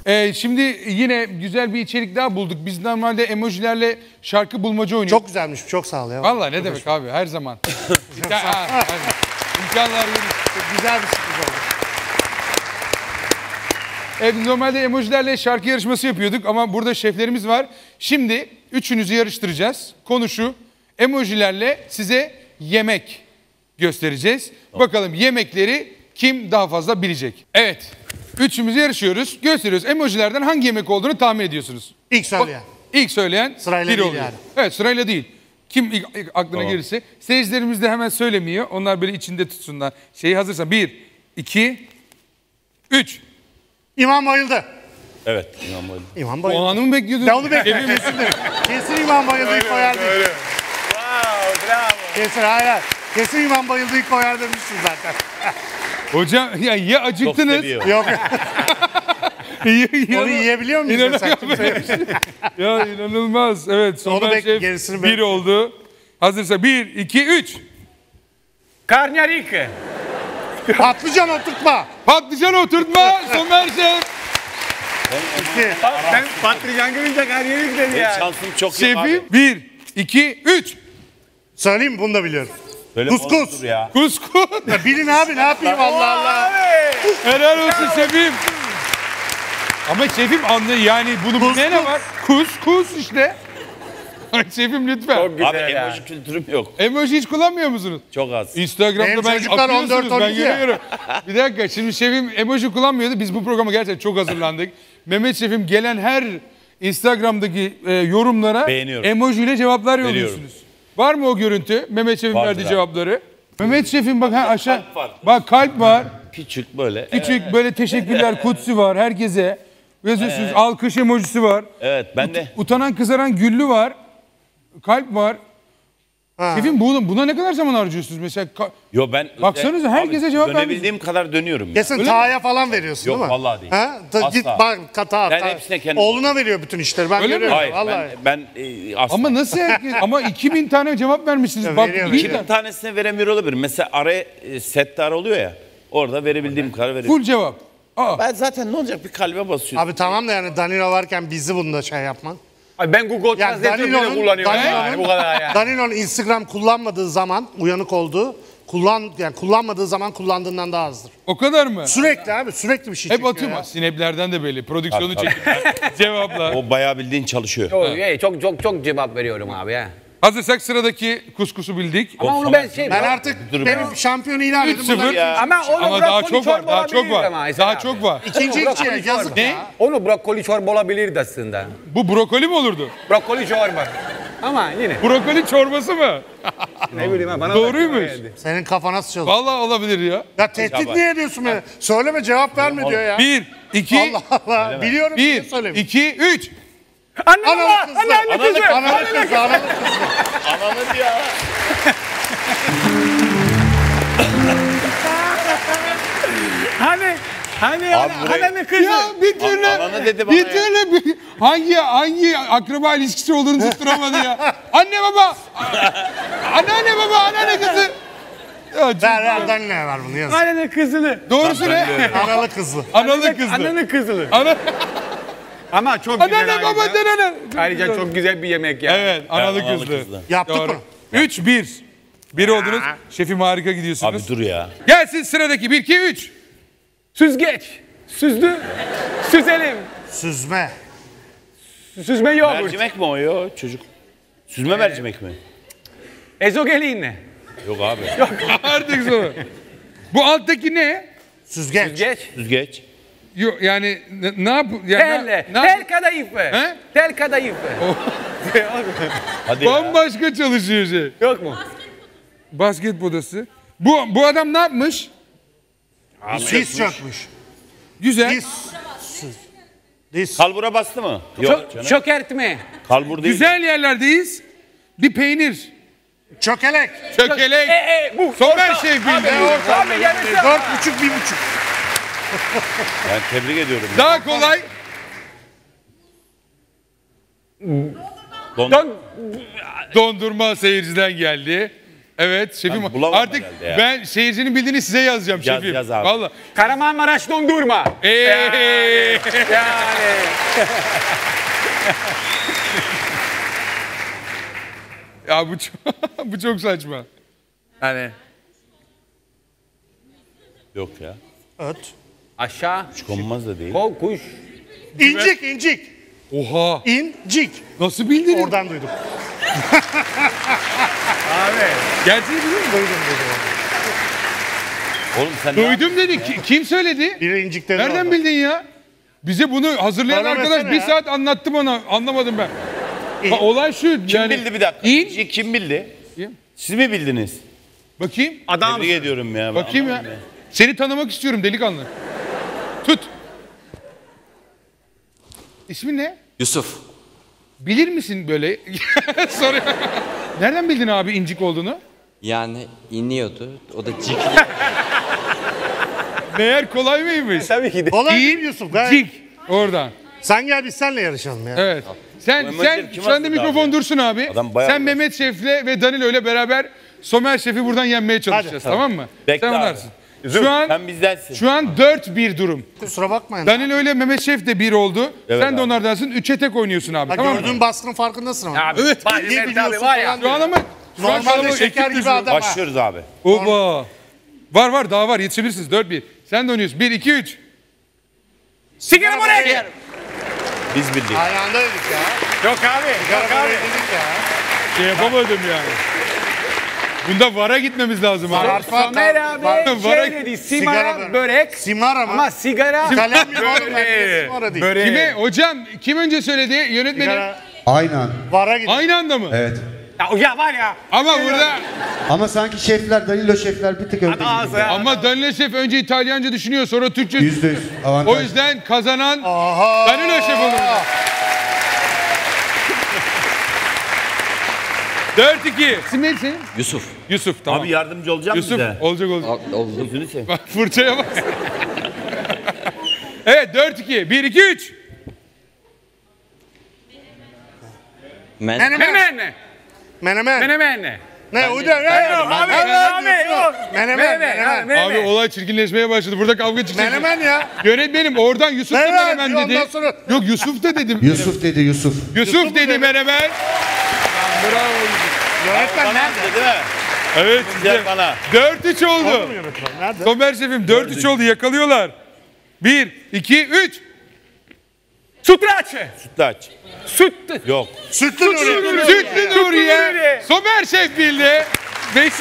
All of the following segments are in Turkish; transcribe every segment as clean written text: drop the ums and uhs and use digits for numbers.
Şimdi yine güzel bir içerik daha bulduk. Biz normalde emojilerle şarkı bulmaca oynuyoruz. Çok güzelmiş. Çok sağ ol ya. Vallahi ne demek abi, her zaman. İmkanlar verir. Güzel bir sürpriz oldu. Evet, normalde emojilerle şarkı yarışması yapıyorduk ama burada şeflerimiz var. Şimdi üçünüzü yarıştıracağız. Konu şu: emojilerle size yemek göstereceğiz. Bakalım yemekleri kim daha fazla bilecek? Evet, üçümüz yarışıyoruz. Gösteriyoruz. Emojilerden hangi yemek olduğunu tahmin ediyorsunuz. İlk söyleyen. İlk söyleyen Sırayla biri değil oluyor. yani. Evet, sırayla değil. Kim ilk aklına gelirse. Seyircilerimiz de hemen söylemiyor. Onlar böyle içinde tutsunlar. Şeyi hazırsa 1, 2, 3. İmam bayıldı. Evet, İmam Bayıldı. İmam O bayıldı. anı mı bekliyordun? Ben onu bekliyorum. Kesin İmam bayıldı ilk koyar demiş. Wow, bravo. Kesin hayır. Kesin İmam bayıldı ilk koyar demişsin zaten. Hocam ya Çok acıktınız. seviyor. Yok. Onu yiyebiliyor muyuz? Ya inanılmaz. Evet, Somer Şef gerisini 1 oldu. Hazırsa 1, 2, 3. Karnıyarık. Patlıcan oturtma. Patlıcan oturtma Somer Şef. Ben patlıcan görünce karnıyarık dedi Benim ya. şansım çok yok abi. Şefim 1, 2, 3. Söyleyeyim mi? Bunu da biliyorum. Böyle Kuskus. bozulur ya. Kuskus. Ya bilin abi, ne yapayım, Allah Allah. Helal olsun şefim. Ama şefim anlıyor yani, bunu bilmeye ne var? Kuskus işte. Şefim lütfen. Çok güzel Abi ya. emoji kültürüm yok. Emoji hiç kullanmıyor musunuz? Çok az. Instagram'da Benim ben çocuklar atıyorsunuz, 14, ben 12 ya. görüyorum. Bir dakika, şimdi şefim emoji kullanmıyordu. Biz bu programa gerçekten çok hazırlandık. Mehmet şefim gelen her Instagram'daki yorumlara Beğeniyorum. emojiyle cevaplar yolluyorsunuz. Var mı o görüntü? Mehmet şefim Vardır verdiği abi. cevapları. Mehmet şefim bak aşağı. Kalp var. Bak kalp var. Küçük böyle. Küçük böyle teşekkürler kutsu var herkese. Yazıyorsunuz, alkış emojisi var. Evet, ben de. Utanan kızaran güllü var. Kalp var. Şefim buna ne kadar zaman harcıyorsunuz mesela? Yo ben. Baksanıza, herkese Abi, cevap dönebildiğim kadar dönüyorum ya. Kesin Ta'ya falan veriyorsun Yok, değil mi? vallahi değil. Ha? Asla. Git bak Ta. Ben hepsine kendim- Oğluna veriyor bütün işleri. Ben Öyle mi? görüyorum. Hayır, Vallahi. ben asla. Ama nasıl herkes? Ama 2000 tane cevap vermişsiniz. Ya Bak, veriyor, 2000 veriyor. Bir tanesine veremiyor olabilir. Mesela araya sette ara oluyor ya. Orada verebildiğim kadar veriyorum. Full cevap. Aa, Ben zaten ne olacak, bir kalbe basıyorum. Abi tamam da yani Danilo varken bizi bunda şey yapman. Ay ben Google Ya Translate'ı bile kullanıyorum yani bu kadar ya. Danilo'nun Instagram kullanmadığı zaman, uyanık olduğu, kullanmadığı zaman kullandığından daha azdır. o kadar mı? Sürekli abi, sürekli bir şey Hep çekiyor atıyorum. ya. Sineplerden de belli. Prodüksiyonu Tabii, çekiyor. Cevaplar. O bayağı bildiğin çalışıyor. Çok cevap veriyorum abi ya. Hazırsak sıradaki kuskusu bildik. Ama onu ben Ben artık Dur, benim şampiyonu ilan edin. 3-0. Ya. Ama onu Ama daha brokoli çok var. çorba Daha çok olabilirdi var. ama Aysel Daha abi. çok var. İkinci ilçeye yazık Ne? ya. Onu brokoli çorba olabilirdi aslında. Bu brokoli mi olurdu? Brokoli çorba. Ama yine Brokoli çorbası mı? ne bileyim ha bana Doğruymuş. Senin kafa nasıl çalışıyor? Vallahi olabilir ya. Ya tehdit niye ediyorsun beni? Söyleme, cevap verme diyor ya. 1, 2, Allah Allah. Biliyorum diye 1, söyleyeyim. 2, 3. Anne Analı baba, kızı. anne kızı. Analı kızı. Ananı ya. Hani Abi burayı- annenin kızı. Ya bir türlü, Ananı dedi bana bir ya. türlü hangi akraba ilişkisi olduğunu tutturamadı ya. Anne baba, anneanne baba, anneanne kızı. Ya, çok- Ver Danilo var bunu yaz. Annenin kızını. Doğrusu ne? Analı kızı. Analı kızı. Annenin kızını. Ana, Ama çok güzel anneanne baba, ayrıca. dedene. Ayrıca çok güzel bir yemek ya. Evet, analı analı kızlı. kızlı. Yaptık Doğru. mı? 3-1. 1 oldunuz. Şefim harika gidiyorsunuz. Abi dur ya. Gelsin sıradaki 1, 2, 3. Süzgeç. Süzdü. Süzelim. Süzme. Süzme yoğurt. Mercimek mi o ya çocuk? Süzme mercimek mi? Ezogelin. Yok abi. Artık sonra. Bu alttaki ne? Süzgeç. Süzgeç. Süzgeç. Yok yani ne yap? Yani, Tel kadayıfı. He? Tel kadayıfı. Hadi ya. Bambaşka çalışıyor şey. Yok mu? Basket podası. Bu adam ne yapmış? Diz çökmüş. Güzel. Diz. Diz. Kalbura bastı mı? Yok canım. Çökertme. Kalbur değil. Güzel yerlerdeyiz. Bir peynir. Çökelek. Çökelek. Bu. Somer şey bildi. Abi yarısı. 4,5 1,5. Ben tebrik ediyorum. Daha kolay. Don- Dondurma seyirciden geldi. Evet şefim. Ben bulamam Artık herhalde ya. ben seyircinin bildiğini size yazacağım Yaz, şefim. yaz abi. Vallahi. Kahramanmaraş dondurma. Yani. Ya bu çok, bu çok saçma. Yani Yok ya. Öt. aşağı, Konmaz da değil. kol, kuş. İncik, incik. Oha. İncik. Nasıl bildin? Oradan duydum. Gerçeği biliyor musun? Oğlum sen ne Duydum dedi. Kim söyledi? Biri incik dedi. Nereden oradan. bildin ya? Bize bunu hazırlayan Söylemesene arkadaş bir ya. saat anlattı bana. Anlamadım ben. İyi. Ha, olay şu. Kim bildi bir dakika? İn. Kim bildi? Kim? Siz mi bildiniz? Bakayım. Adam. Tebrik ediyorum ya. Bakayım ya. Seni tanımak istiyorum delikanlı. Tut. İsmin ne? Yusuf. Bilir misin böyle? Soruyor. Nereden bildin abi incik olduğunu? Yani iniyordu. O da cik. Meğer kolay mıymış? Tabii ki de. Kolay değil İn, mi Yusuf? Gayet. cik. Oradan. Sen gel biz seninle yarışalım ya. Evet. Sen emojileri kim şu anda hazırladı mikrofon abi? dursun abi. Adam bayağı Sen Mehmet Şef'le ve Danilo ile beraber Somer Şef'i buradan yenmeye çalışacağız. Hadi. Tamam mı? Bekle Sen abi. anlarsın. Sen bizdensin. Şu an 4-1 durum. Kusura bakmayın. Danilo ile Mehmet Şef de 1 oldu. Evet Sen de abi. onlardansın. 3'e tek oynuyorsun abi. Ha, Tamam mı? gördüğün baskının farkındasın ama. Abi, Evet. bak, Niye tabii biliyorsun var ya. falan Şu an ama şu an Normalde kalabalık şeker ekip gibi düzüyor. adam ha. Başlıyoruz abi. Oba. Var daha var yetişebilirsiniz 4-1. Sen de oynuyorsun. 1-2-3. Sigara buraya. Biz bildik. Ayağında dedik ya. Yok abi. Yok Sigara abi. dedik ya. Şey yapamadım yani. Bunda VAR'a gitmemiz lazım. abi. Arpa, Somer abi Vara- şey dedi. Sigara Simara börek. Simara mı? Ama sigara. Kalem mi oğlum? Ben simara değil. Kime? Hocam kim önce söyledi? Yönetmenim. Sigara. Aynen. Vara gidiyor. Aynı anda mı? Evet. Ya var ya. Ama burada Ama sanki şefler, Danilo şefler bir tık önde. Ağzı gibi. ya. ama Danilo Şef önce İtalyanca düşünüyor sonra Türkçe. %100 avantaj. O yüzden kazanan Aha. Danilo Şef olur. 4-2. İsim neydi senin? Yusuf. Yusuf tamam. Abi yardımcı olacak mısın Yusuf bize? olacak. Oldu. Gözünü seveyim. Bak fırçaya bak. Evet 4-2. 1-2-3. Menemen. Menemen. Menemen. Menemen. Ne? Uydu. Ne? Abi yok. Menemen. Menemen. Menemen. Abi olay çirkinleşmeye başladı. Burada kavga çıkacak. Menemen ya. Yönetmenim oradan Yusuf da Menemen menemen diyor, dedi. ondan sonra- Yok Yusuf da dedim. Yusuf dedi Yusuf. Yusuf dedi menemen. Bravo. Yönetmen Bana nerede? değil mi? Evet. Güzel bana. 4-3 oldu. Yönetmen nerede? Somer Şef'im 4-3 oldu yakalıyorlar. 1, 2, 3. Sütlaç. Sütlaç. Süt. Yok. Sütlü Nuri. Sütlü Nuriye. Nuriye. Somer Şef bildi. 5-3.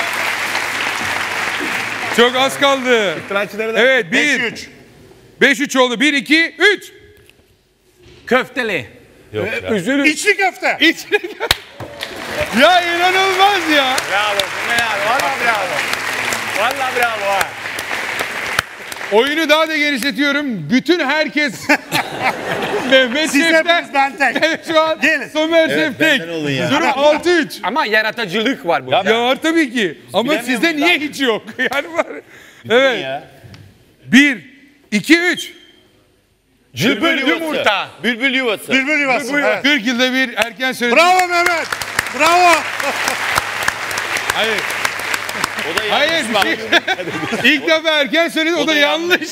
Çok az kaldı. Sütlaçları da. Evet 1. 5-3. 5-3 oldu. 1, 2, 3. Köfteli. Yok ya. Üzülür. İçli köfte. İçine Ya inanılmaz ya. Bravo. Somer abi. Valla bravo. Valla bravo ha. Oyunu daha da genişletiyorum. Bütün herkes Mehmet Siz Şef'ten. hepiniz ben tek. Evet, şu an Gelin. Somer Evet, Şef tek. benden olun ya. Durum 6-3. Ama yaratıcılık var burada. Ya var tabii ki. Ama bilemiyor sizde muyuz niye abi? hiç yok? Yani var. Evet. Ya. 1, 2, 3. Cıbır yumurta. Bülbül yuvası. Bülbül yuvası. Evet. 40 yılda bir erken söyledim. Bravo Mehmet. Bravo. Hayır. O da Hayır. yanlış Bir bak. şey. İlk defa erken söyledi. O da yanlış.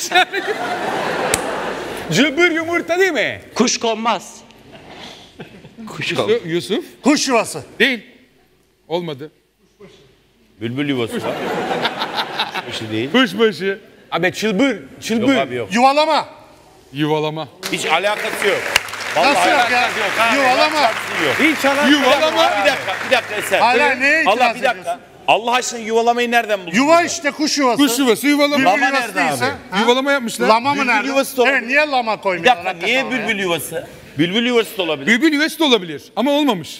Cıbır yumurta değil mi? Kuş konmaz. Kuş konmaz. Yusuf. Kuş yuvası. Değil. Olmadı. Bülbül yuvası var. Bir şey değil. Kuşbaşı. Abi çılbır. Yok Çılbır. abi yok. Yuvalama. Yuvalama. Hiç alakası yok. Nasıl yok ya? yok abi. Yuvalama. Yok. Hiç alakası Yuvalama. Bir dakika Eser. Hala neye itiraz Allah bir dakika. ediyorsun? Allah aşkına yuvalamayı nereden buldun? Yuva işte kuş yuvası. Kuş yuvası yuvalama. Bülbül Lama yuvası nerede değilse, abi? ha? Yuvalama yapmışlar. Lama mı Bülbül nerede? yuvası da Evet niye lama Bir koymuyorlar? dakika niye hakikaten oraya? bülbül yuvası? Bülbül yuvası da olabilir. Bülbül yuvası da olabilir ama olmamış.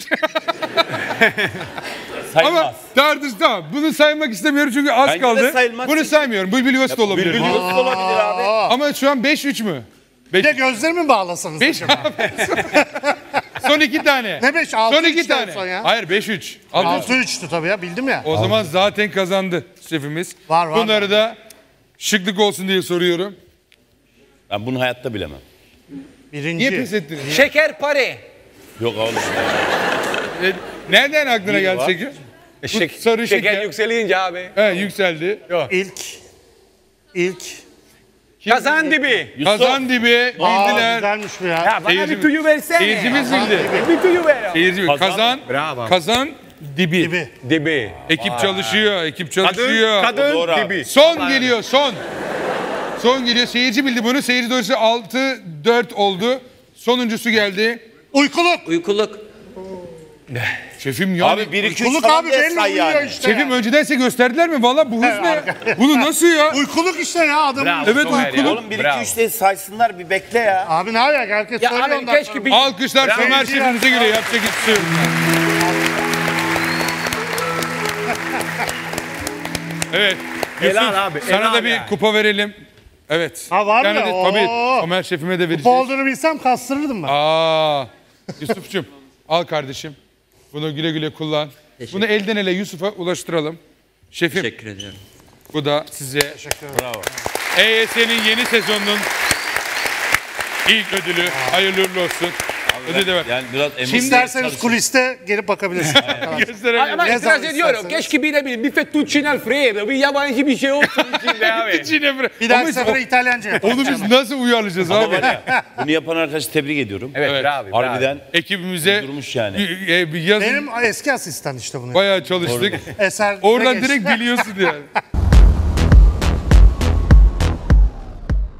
Sayılmaz. Ama tamam. Bunu saymak istemiyorum çünkü az Bence de kaldı. sayılmaz Bunu çünkü. saymıyorum. Bülbül yuvası da olabilir. Bülbül yuvası da olabilir abi. Ama şu an 5-3 mü? Bir de gözlerimi mi bağlasanız 5 acaba? Son 2 tane. Ne 5? Son 6 2 3 tane. son ya. Hayır 5-3. Al. 6-3'tü tabii ya bildim ya. O zaman zaten kazandı şefimiz. Var. Bunları da şıklık olsun diye soruyorum. Ben bunu hayatta bilemem. Niye pes Birinci. ettiniz? Şekerpare. Yok oğlum. Nereden aklına Biri geldi var. şeker? sarı şeker şeker. yükselince abi. He, yükseldi. İlk. Kazan dibi. Kazan dibi Aa, bildiler. güzelmiş bu ya. Ya bana Seyirci- bir tüyü versene. Seyircimiz bildi. Bir tüyü ver. Seyirci bildi. Kazan, Bravo. kazan dibi. Gibi. Dibi. Ekip çalışıyor, ekip çalışıyor. Kadın Doğru abi. dibi. Son geliyor, son. Son geliyor. Seyirci bildi bunu. Seyirci dolayısıyla 6-4 oldu. Sonuncusu geldi. Uykuluk. Uykuluk. Şefim yani. Abi 1 2 3 Uykuluk falan abi diye belli say uyuyor yani. işte Şefim ya. öncedense gösterdiler mi? Valla bu hız ne? Bunu nasıl ya? Uykuluk işte ya adamın. Bravo. Evet, Somer ya. uykuluk. Oğlum 1 Bravo. 2 3 diye saysınlar bir bekle ya. Abi ne yapacak? Herkes Ya söylüyor abi ondan keşke sonra. bir... Alkışlar Bravo. Somer şefimize göre yapacak hiçbir şey yok. Evet. Helal Yusuf, abi, sana helal da bir yani. kupa verelim. Evet. Ha, var Bir tane mı? de tabii Oo. Somer şefime de Bu vereceğiz. olduğunu bilsem kastırırdım ben. Yusuf'cum al kardeşim. Bunu güle güle kullan. Teşekkür. Bunu elden ele Yusuf'a ulaştıralım. Şefim Teşekkür ediyorum. bu da size. Bravo. EYS'nin yeni sezonunun ilk ödülü. Hayırlı uğurlu olsun. Ödül de ver. Yani biraz emosyonel İsterseniz çalışın. kuliste gelip bakabilirsiniz. Gösterelim. Ama Ne itiraz zaman ediyorum. isterseniz. Keşke bir fettuccine alfredo, bir yabancı bir şey olsun içinde abi. İçine bırak. Bir dahaki Ama sefere İtalyanca yapalım. onu biz nasıl uyarlayacağız Ama abi? var ya, bunu yapan arkadaşı tebrik ediyorum. Evet, Evet. bravo. Harbiden Ekibimize durmuş yani. bir yazın Benim eski asistan işte bunu. bayağı çalıştık. Eser Oradan Regeç. direkt biliyorsun yani.